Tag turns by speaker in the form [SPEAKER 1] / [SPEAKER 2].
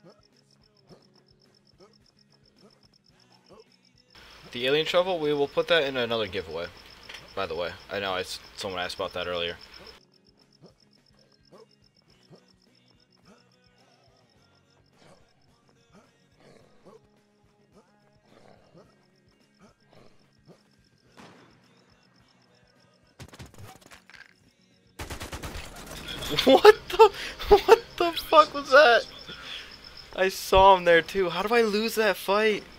[SPEAKER 1] The alien shovel, we will put that in another giveaway. By the way, I know someone asked about that earlier. What the fuck was that? I saw him there too. How do I lose that fight?